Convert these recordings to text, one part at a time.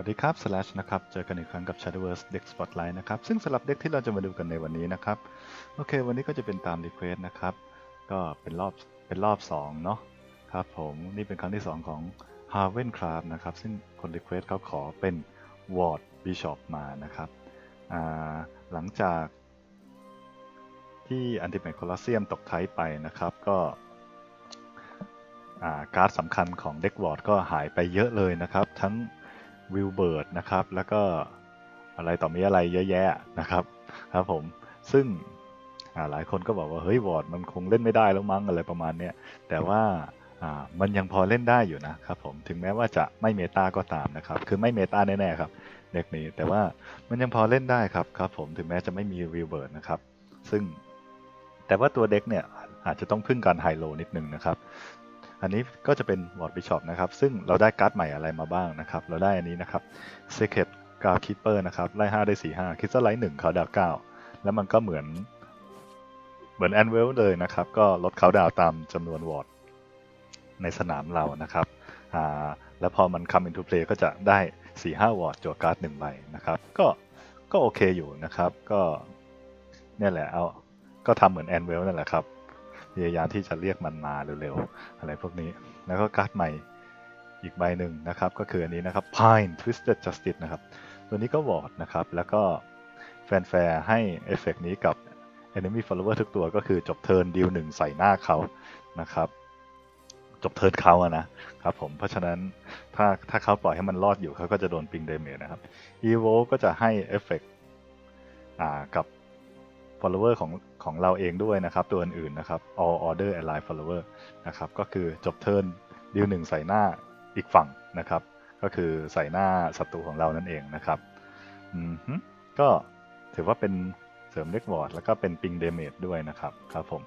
วัสดีครับสแลชนะครับเจอกันอีกครั้งกับ Shadowverse Deck Spotlight นะครับซึ่งสำหรับเด็กที่เราจะมาดูกันในวันนี้นะครับโอเควันนี้ก็จะเป็นตามรีเควสนะครับก็เป็นรอบ2เนาะครับผมนี่เป็นครั้งที่2ของ Havencraft นะครับซึ่งคนรีเควสเขาขอเป็น Ward Bishop มานะครับหลังจากที่ Ultimate Colosseum ตกไทยไปนะครับก็การ์ดสำคัญของเด็กวอร์ดก็หายไปเยอะเลยนะครับทั้งวิลเบิร์ดนะครับแล้วก็อะไรต่อมีอะไรเยอะแยะนะครับครับผมซึ่งหลายคนก็บอกว่าเฮ้ยวอร์ดมันคงเล่นไม่ได้แล้วมั้งอะไรประมาณนี้แต่ว่ามันยังพอเล่นได้อยู่นะครับผมถึงแม้ว่าจะไม่เมตาก็ตามนะครับคือไม่เมตาแน่ๆครับเด็กนี้แต่ว่ามันยังพอเล่นได้ครับผมถึงแม้จะไม่มีวิลเบิร์ดนะครับซึ่งแต่ว่าตัวเด็กเนี่ยอาจจะต้องพึ่งการไฮโลนิดนึงนะครับอันนี้ก็จะเป็นวอร์ดบิชอปนะครับซึ่งเราได้การ์ดใหม่อะไรมาบ้างนะครับเราได้อันนี้นะครับ Secret Guard Keeper นะครับไล่5ได้4 5คิดซะไลท์1เขาดาว9แล้วมันก็เหมือนแอนเวลเลยนะครับก็ลดเขาดาวตามจำนวนวอร์ดในสนามเรานะครับแล้วพอมัน come into play ก็จะได้ 4-5 วอร์ดจั่วการ์ด1ใบนะครับก็โอเคอยู่นะครับก็เนี่ยแหละก็ทำเหมือนแอนเวลนั่นแหละครับพยายามที่จะเรียกมันมาเร็วๆอะไรพวกนี้แล้วก็การ์ดใหม่อีกใบหนึ่งนะครับก็คืออันนี้นะครับ Pine Twisted Justice นะครับตัวนี้ก็วอร์ดนะครับแล้วก็แฟร์ให้เอฟเฟกต์นี้กับ Enemy Follower ทุกตัวก็คือจบเทิร์นดีล1ใส่หน้าเขานะครับจบเทิร์นเขาอะนะครับผมเพราะฉะนั้นถ้าเขาปล่อยให้มันรอดอยู่เขาก็จะโดนปิงเดเมจนะครับ Evo ก็จะให้เอฟเฟกต์กับ follower ของเราเองด้วยนะครับตัวอื่นๆนะครับ all order ally follower นะครับก็คือจบเทิร์นดีล1ใส่หน้าอีกฝั่งนะครับก็คือใส่หน้าศัตรูของเรานั่นเองนะครับก็ถือว่าเป็นเสริมเล็กวอร์ดแล้วก็เป็นปิงเดเมจด้วยนะครับครับผม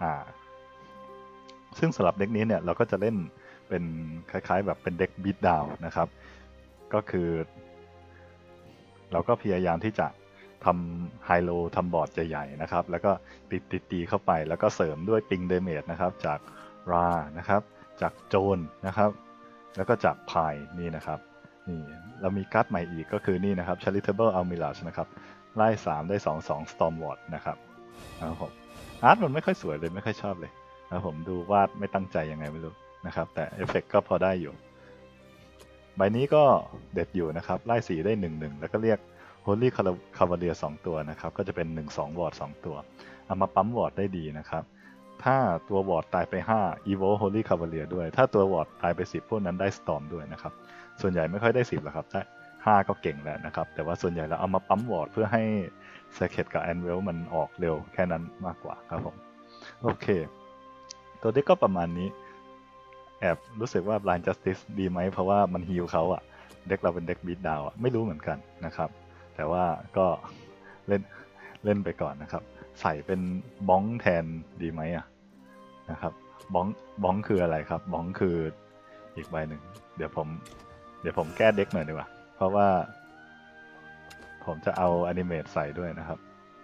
ซึ่งสำหรับเด็กนี้เนี่ยเราก็จะเล่นเป็นคล้ายๆแบบเป็นเด็กบีทดาวนะครับก็คือเราก็พยายามที่จะทำไฮโลทำบอร์ดใหญ่ๆนะครับแล้วก็ตีเข้าไปแล้วก็เสริมด้วยปิงเดเมจนะครับจากรานะครับจากโจนนะครับแล้วก็จากพายนี่นะครับนี่เรามีการ์ดใหม่อีกก็คือนี่นะครับ Charitable Almirage นะครับไล่3ได้2 Storm Ward นะครับผมอาร์ตมันไม่ค่อยสวยเลยไม่ค่อยชอบเลยนะผมดูวาดไม่ตั้งใจยังไงไม่รู้นะครับแต่เอฟเฟกต์ก็พอได้อยู่ใบนี้ก็เด็ดอยู่นะครับไล่4ได้1-1แล้วก็เรียกHoly Cavalier 2 ตัวนะครับก็จะเป็น1-2 วอร์ด2ตัวเอามาปั๊มวอร์ดได้ดีนะครับถ้าตัววอร์ดตายไป5 Evo Holy Cavalier ด้วยถ้าตัววอร์ดตายไป10พวกนั้นได้ Storm ด้วยนะครับส่วนใหญ่ไม่ค่อยได้10หรอกครับแต่5ก็เก่งแล้วนะครับแต่ว่าส่วนใหญ่เราเอามาปั๊มวอร์ดเพื่อให้ Secret กับ Anvil มันออกเร็วแค่นั้นมากกว่าครับผมโอเคตัวเด็กก็ประมาณนี้แอบรู้สึกว่า Blind Justice ดีไหมเพราะว่ามันฮีลเขาอะเด็กเราเป็นเด็กบีทดาวไม่รู้เหมือนกันนะครับแต่ว่าก็เล่นไปก่อนนะครับใส่เป็นบ้องแทนดีไหมนะครับบ้องคืออะไรครับบ้องคืออีกใบหนึ่งเดี๋ยวผมแก้เด็กหน่อยดีกว่าเพราะว่าผมจะเอาอนิเมตใส่ด้วยนะครับ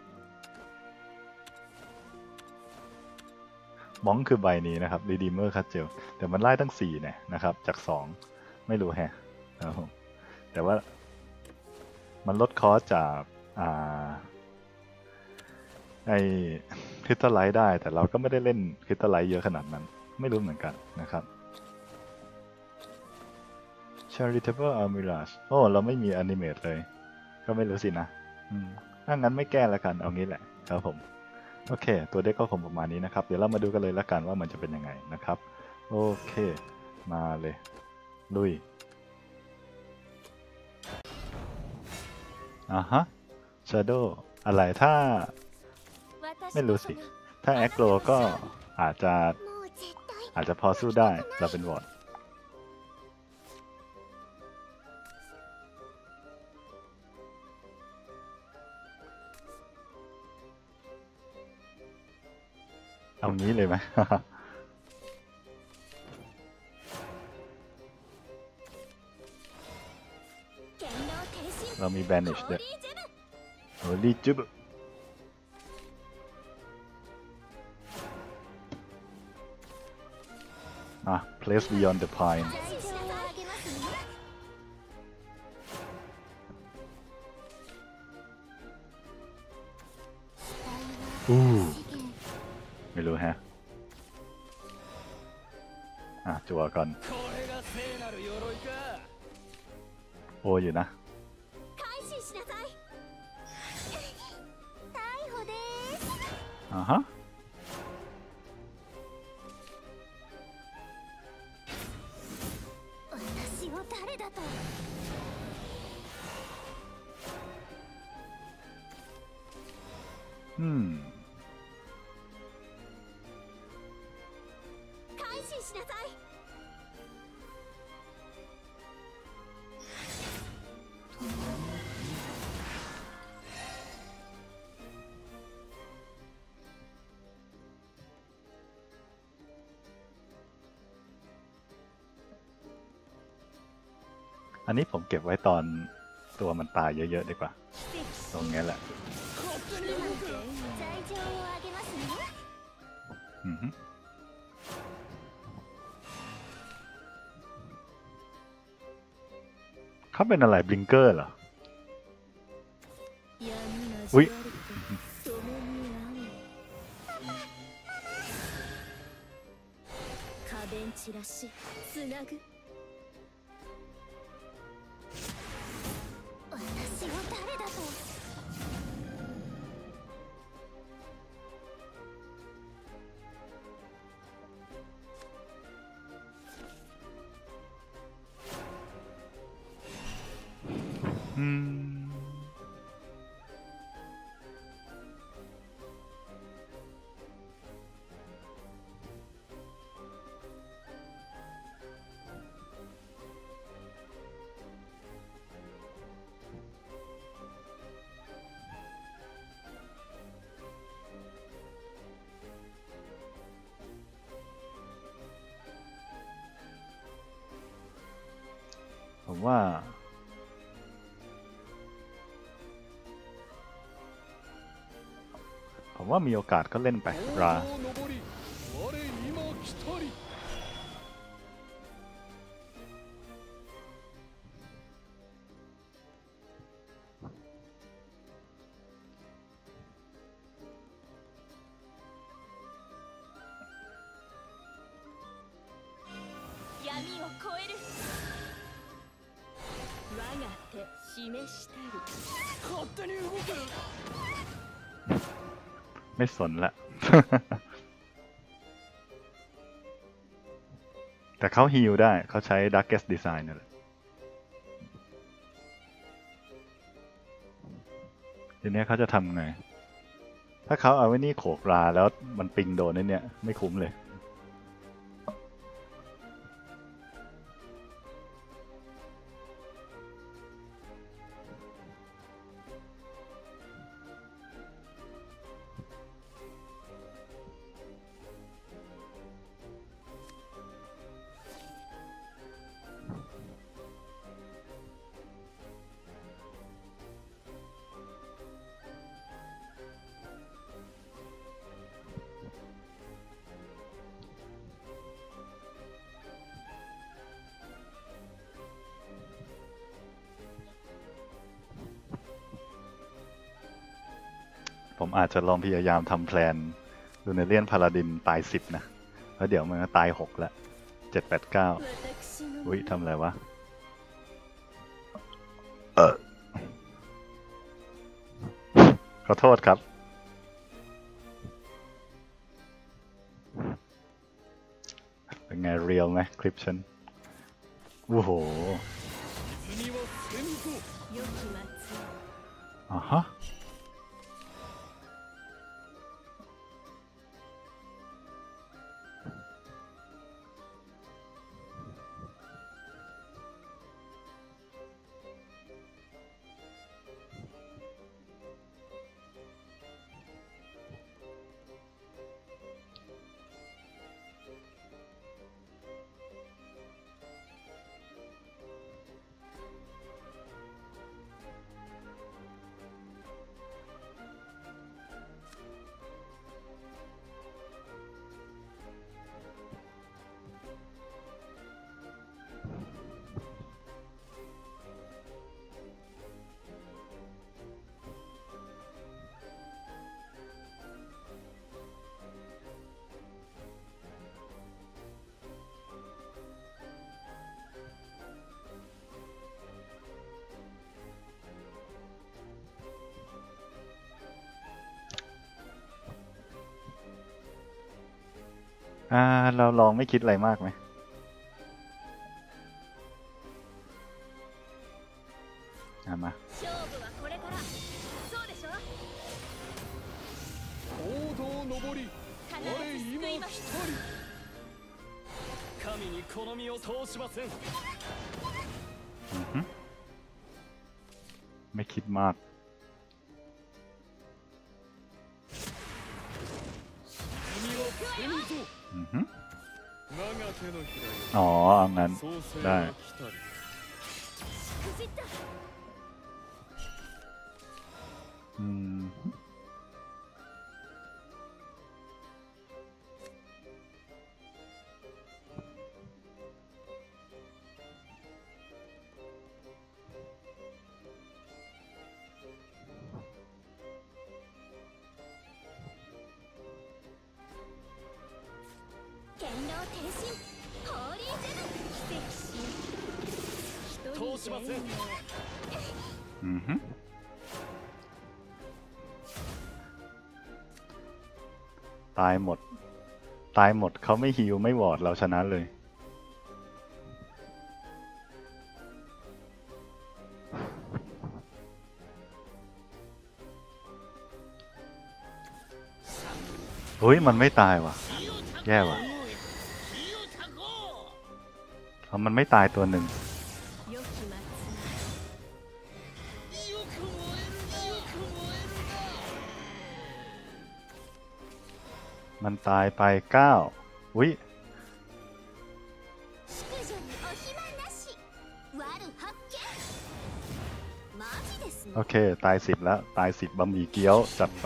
บ้องคือใบนี้นะครับ Redeemer Cudgel แต่มันไล่ตั้ง4เนี่ยนะครับจาก2ไม่รู้แฮะนะครับแต่ว่ามันลดคอสจากไอคริสตัลไลท์ได้แต่เราก็ไม่ได้เล่นคริสตัลไลท์เยอะขนาดนั้นไม่รู้เหมือนกันนะครับ Charitable Almirage โอ้เราไม่มีอนิเมตเลยก็ไม่รู้สินะถ้างั้นไม่แก้ละกันเอางี้แหละครับผมโอเคตัวเด็กก็คงประมาณนี้นะครับเดี๋ยวเรามาดูกันเลยละกันว่ามันจะเป็นยังไงนะครับโอเคมาเลยลุยฮะ Shadow อะไรถ้าไม่รู้สิถ้าแอคโรก็อาจจะพอสู้ได้เราเป็นวอร์ดเอางี้เลยไหม เรามี Banish ด้วย Holy Jib Place Beyond the Pine อู้ไม่รู้ฮะจั่วก่อนโออยู่นะฮะอันนี้ผมเก็บไว้ตอนตัวมันตายเยอะๆดีกว่าตรงนี้แหละเขาเป็นอะไรบลิงเกอร์เหรออุ๊ยผมว่ามีโอกาสก็เล่นไปราไม่สนละ แต่เขาฮีลได้เขาใช้ Darkest Design นั่นแหละทีนี้เขาจะทำไงถ้าเขาเอาไว้นี่โขกราแล้วมันปิงโดนเนี่ยไม่คุ้มเลยผมอาจจะลองพยายามทำแพลนดูในเลียนพาราดินตาย10นะแล้วเดี๋ยวมันก็ตาย6แล้ว7 8 9อุ้ยทำอะไรวะขอโทษครับเป็นไงเรียลไหมคลิปฉันโอ้โหฮะเราลองไม่คิดอะไรมากไหมมา ไม่คิดมากอ๋อเอางั้นได้ตายหมดตายหมดเขาไม่ฮิวไม่วอร์ดเราชนะเลยเฮ้ยมันไม่ตายว่ะแย่ว่ะมันไม่ตายตัวหนึ่งมันตายไป9อุ๊ยโอเคตาย10แล้วตาย10บะหมี่เกี๊ยวจัดไป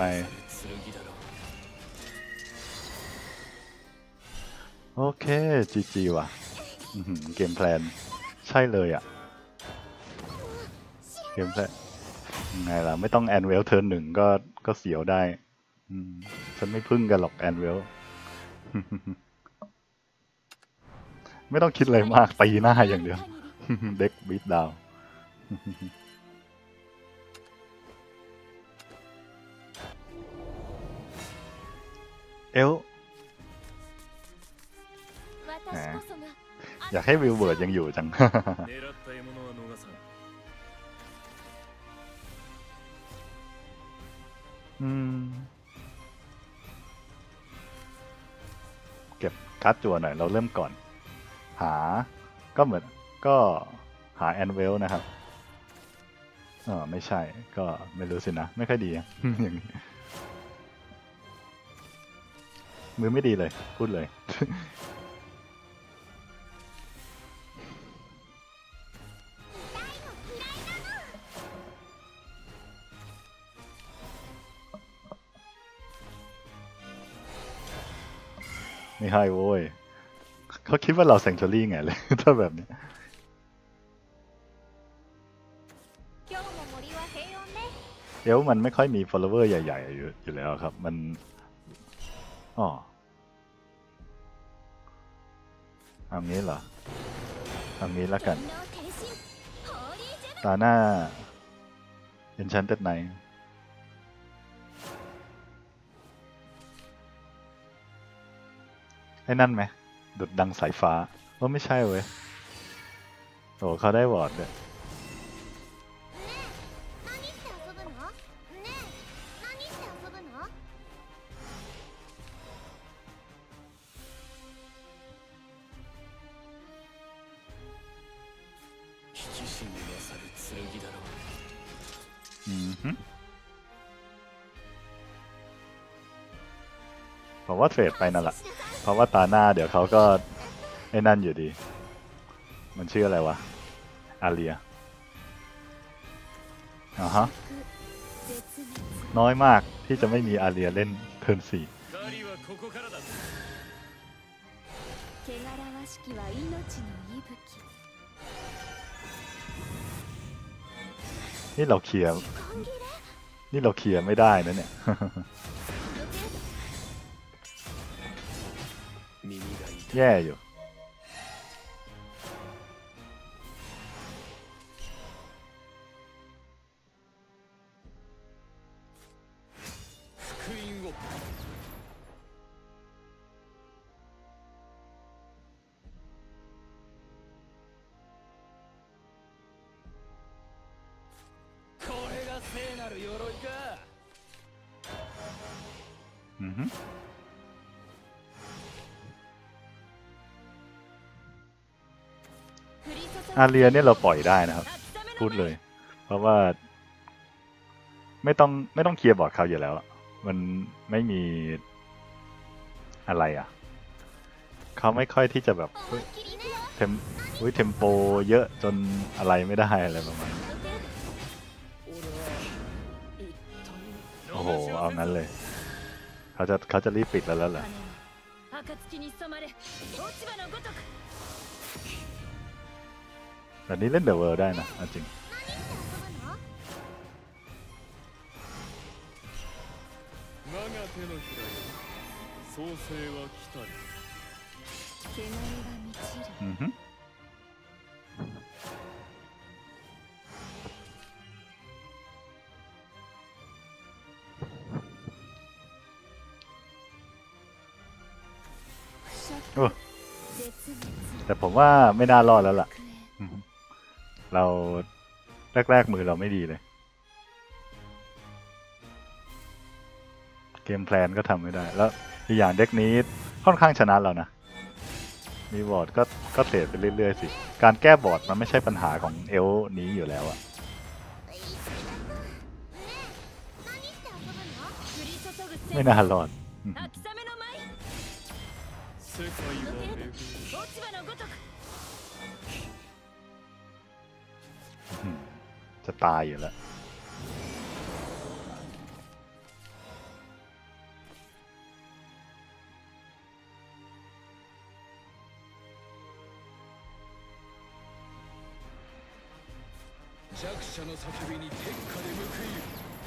โอเคจีว่ะเกมแพลนใช่เลยอ่ะเกมแพลนไงล่ะไม่ต้องแอนเวลเทิร์นหนึ่งก็เสียวได้ฉันไม่พึ่งกันหรอกแอนเวลไม่ต้องคิดอะไรมากตีหน้าอย่างเดียวเด็กบีทดาวเอลอยากให้วิลเบิร์ดยังอยู่จังเก็บการ์ดจั่วหน่อยเราเริ่มก่อนหาก็เหมือนก็หาแอนเวลนะครับไม่ใช่ก็ไม่รู้สินะไม่ค่อยดีอย่างนี้มือไม่ดีเลยพูดเลยไม่ให้โว้ยเขาคิดว่าเราแซงชูรี่ไงเลยถ้าแบบนี้เอลมันไม่ค่อยมี follower ใหญ่ๆอยู่แล้วครับมันเอางี้เหรอเอางี้แล้วกันตาหน้า Enchanted Knight ไอ้นั่นไหมดุดดังสายฟ้าว่าไม่ใช่เว้ยโอ้เขาได้วอร์ดเลยผมว่าเทรดไปนั่นแหละเพราะว่าตาหน้าเดี๋ยวเขาก็ไอ้นั่นอยู่ดีมันชื่ออะไรวะอาเรียฮะน้อยมากที่จะไม่มีอาเรียเล่นเทิร์น4นี่เราเคลียร์ไม่ได้นะเนี่ยแย่อยู่อาเรียเนี่ยเราปล่อยได้นะครับพูดเลยเพราะว่าไม่ต้องเคลียร์บอร์ดเขาอยู่แล้วมันไม่มีอะไรอ่ะเขาไม่ค่อยที่จะแบบเทมเทมโปเยอะจนอะไรไม่ได้อะไรประมาณนี้โอ้โหเอางั้นเลยเขาจะรีบปิดแล้วเหรอแบบนี้เล่นเดอะเวิลด์ได้นะจริงอือฮึโอ้แต่ผมว่าไม่น่ารอดแล้วล่ะเราแรกมือเราไม่ดีเลยเกมแพลนก็ทำไม่ได้แล้วอีกอย่างเด็กนี้ค่อนข้างชนะเรานะมีบอร์ดก็เทรดไปเรื่อยๆสิการแก้บอร์ดมันไม่ใช่ปัญหาของเอลนี้อยู่แล้วอะไม่น่ารอดจะตายอยู่แล้ว弱者の叫びに天下で報いる。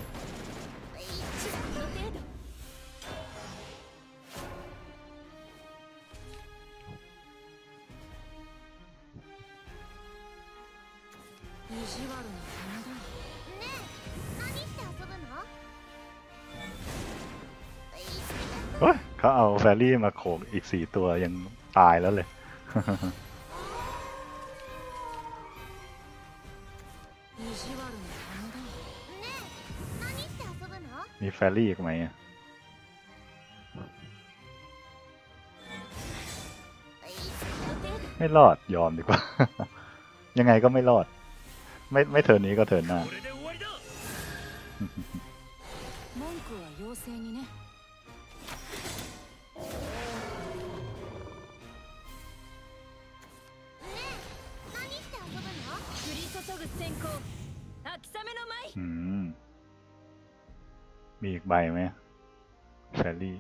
意地悪な邪魔だ。ねえ、何して遊ぶの？ เฮ้ยเขาเอาแฟรี่มาโขกอีก4 ตัวยังตายแล้วเลยมีแฟรี่อีกไหมไม่รอดยอมดีกว่า ยังไงก็ไม่รอดไม่เทิร์นนี้ก็เทิร์นหน้ามีอีกใบไหมแฟรี่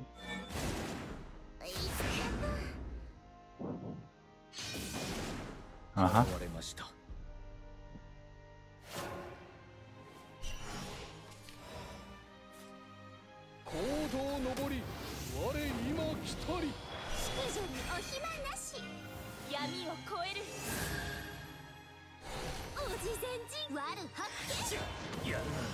ฮะ行動のぼり我今来たり淑女にお暇なし闇を超えるおじ前人我発見やるな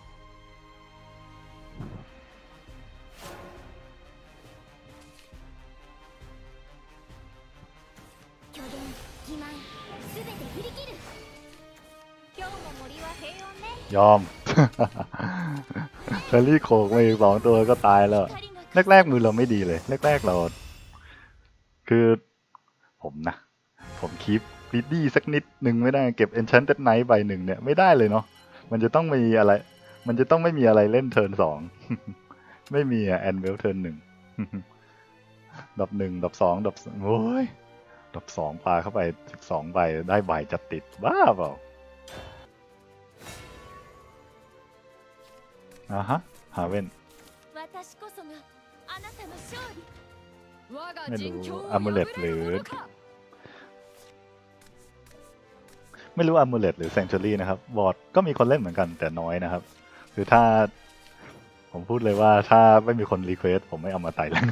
巨伝欺瞞すべて振り切る今日も森は平穏ねยอม แฟรี่โขกมาอีก2 ตัวก็ตายแล้วแรกมือเราไม่ดีเลยแรกเราคือผมคีปรีดดี้สักนิดหนึ่งไม่ได้เก็บ Enchanted Knight ใบ1เนี่ยไม่ได้เลยเนาะมันจะต้องมีอะไรมันจะต้องไม่มีอะไรเล่นเทิร์น2 ไม่มีแอนเวลเทิร์น1 ดับ1ดับ2ดับโอ้ยดับ2ปาเข้าไป12 ใบได้ใบจะติดบ้าเปล่าฮะฮาเว่นไม่รู้อามูเลตหรือไม่รู้อามูเลตหรือแซงชูรี่นะครับบอร์ดก็มีคนเล่นเหมือนกันแต่น้อยนะครับคือถ้าผมพูดเลยว่าถ้าไม่มีคนรีเควสผมไม่เอามาไต่แล้ว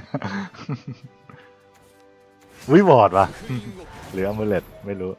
วิบอร์ดวะหรืออามูเลตไม่รู้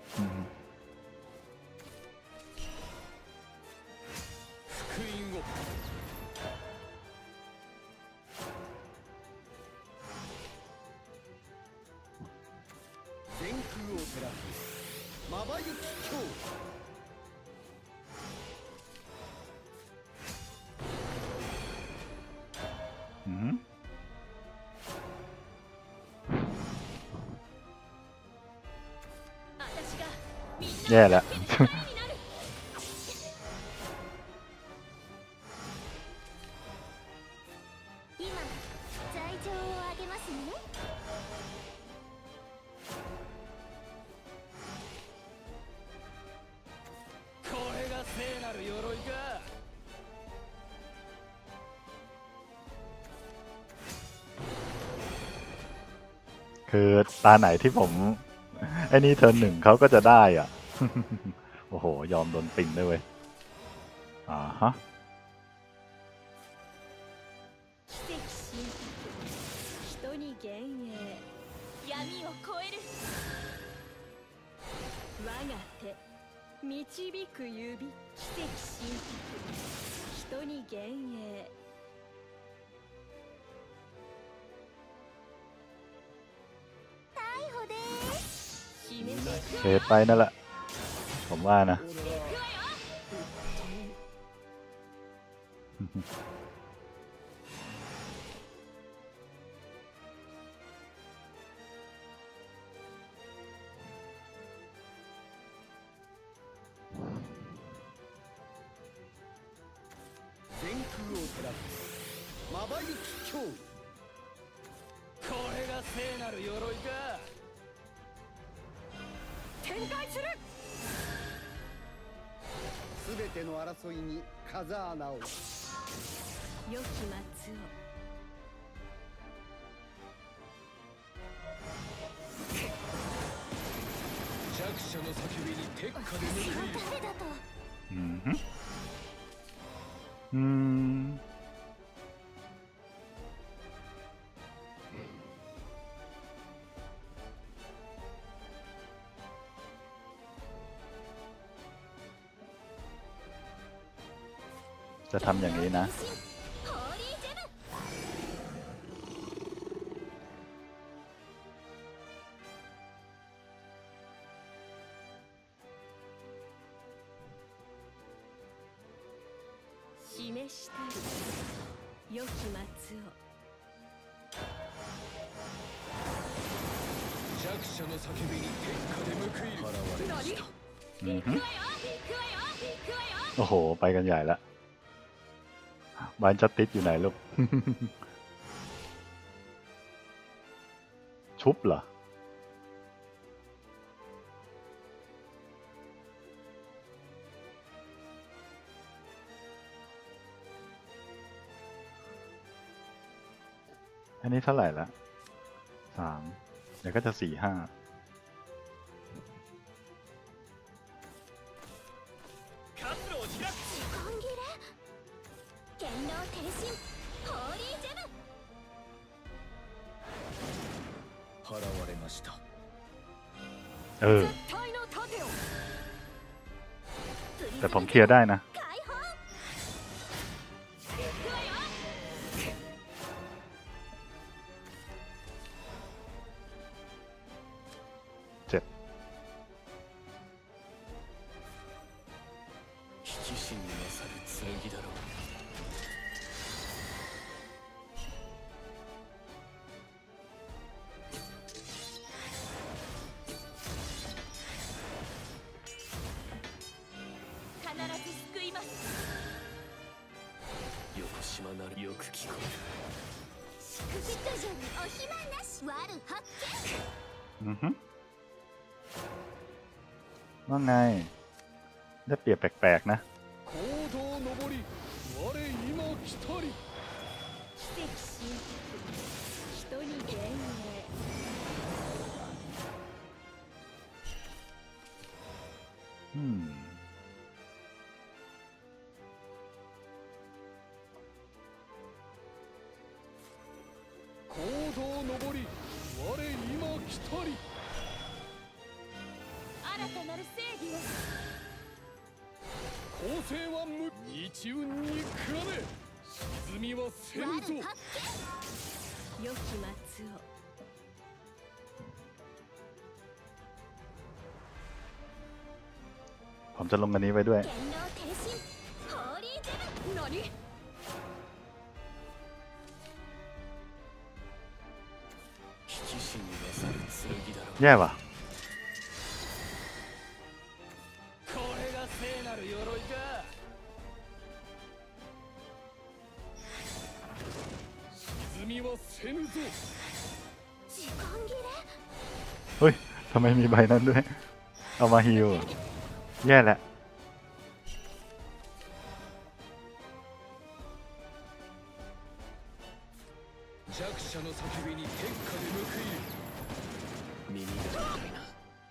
แย่แล้ว คือตาไหนที่ผมไอ้นี่เทิร์นหนึ่งเขาก็จะได้อ่ะ โอ้โห ยอมโดนปิงด้วยเว้ยฮะ導く指奇跡神人に幻影逮捕ですเฟดไปนั่นแหละผมว่านะ天空を照らすまばゆき脅威これが聖なる鎧か展開するすべての争いに風穴を良き松を弱者の叫びに鉄火で私報いるが誰だとจะทำอย่างนี้นะ示したり良き松を弱者の叫びに鉄火で報いる現れましたโอ้โห ไปกันใหญ่ละบ้านจัดติดอยู่ไหนลูก ชุบเหรอ อันนี้เท่าไหร่ละ3 เดี๋ยวก็จะ4-5 活路を開く時間切れ元老天心ホーリージェム払われましたเออ絶対の盾をแต่ผมเคลียร์ได้นะ解放 7 引き心に勝る剣だろう必ず救います横島なるよく聞こ祝日女にお暇なし悪発見อือฮึว่าไง ได้เปรียบแปลกๆนะ行動上り我今来たり奇跡神人に幻影อืม行動上り我今来たり新たなる正義を公正は無日運に比べ沈みはせんぞ悪発見良き松をผมจะลงอันนี้ไว้ด้วย元老天心ホーリージェム何引き心に勝る剣だろうแย่ว่ะเฮ้ยทำไมมีใบนั้นด้วยเอามาฮิลแย่แหละ弱者の叫びに天下で報いる耳が痛いな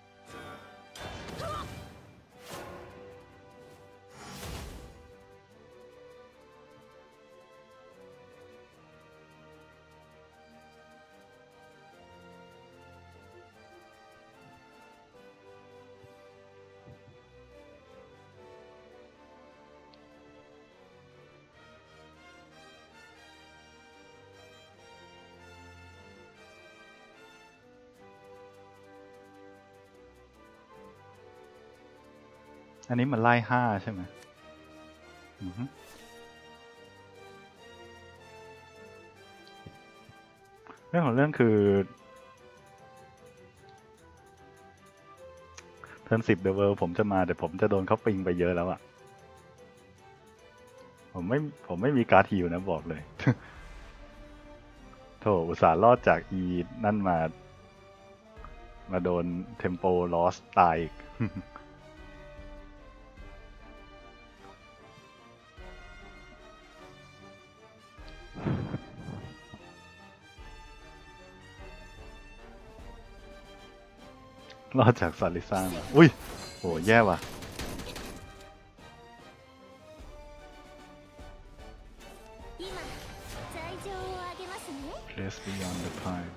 อันนี้มันไล่5ใช่ไหมเรื่องของเรื่องคือเทิร์น10 The World ผมจะมาแต่ผมจะโดนเขาปิงไปเยอะแล้วอะผมไม่มีการ์ดฮิลนะบอกเลย โถอุตส่าห์รอดจากอีนั่นมาโดน Tempo Loss ตายอีก รอดจากซาลิซ่ามาอุ้ยโหแย่ว่ะPlace beyond the pine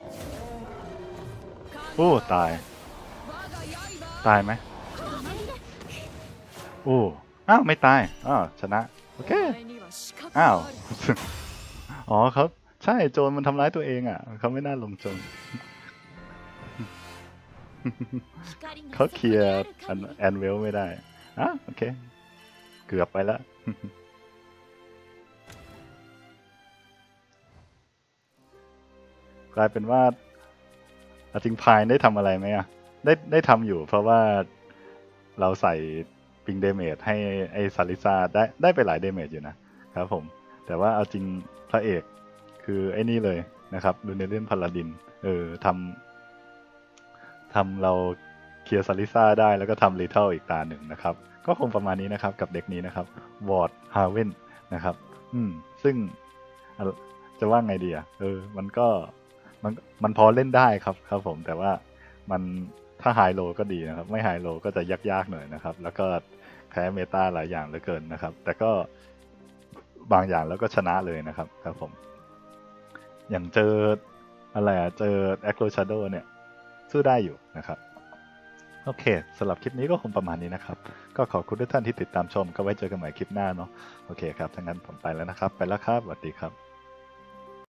โอ้ตายไหมโอ้อ้าวไม่ตายอ้าวชนะโอเคอ้าวอ๋อเขาใช่โจรมันทำร้ายตัวเองอ่ะเขาไม่น่าลงโจรเขาเคลียร์แอนเวลไม่ได้อ่ะโอเคเกือบไปแล้ว กลายเป็นว่าจริงพายได้ทำอะไรไหมอ่ะได้ทำอยู่เพราะว่าเราใส่ปิงเดเมจให้ไอซาลิซาได้ไปหลายเดเมจอยู่นะครับผมแต่ว่าเอาจริงพระเอกคือไอ้นี่เลยนะครับดูในเรื่องพาลาดินทำเราเคลียร์ซาลิซาได้แล้วก็ทำลิเทิลอีกตาหนึ่งนะครับก็คงประมาณนี้นะครับกับเด็กนี้นะครับวอร์ดฮาเว่นนะครับซึ่งจะว่าไงดีอ่ะมันพอเล่นได้ครับผมแต่ว่ามันถ้าไฮโลก็ดีนะครับไม่ไฮโลก็จะยากๆหน่อยนะครับแล้วก็แพ้เมตาหลายอย่างเหลือเกินนะครับแต่ก็บางอย่างแล้วก็ชนะเลยนะครับผมอย่างเจอแอคโรชาโดเนี่ยสู้ได้อยู่นะครับโอเคสำหรับคลิปนี้ก็คงประมาณนี้นะครับก็ขอบคุณทุกท่านที่ติดตามชมก็ไว้เจอกันใหม่คลิปหน้าเนาะโอเคครับถ้างั้นผมไปแล้วนะครับไปแล้วครับสวัสดีครับ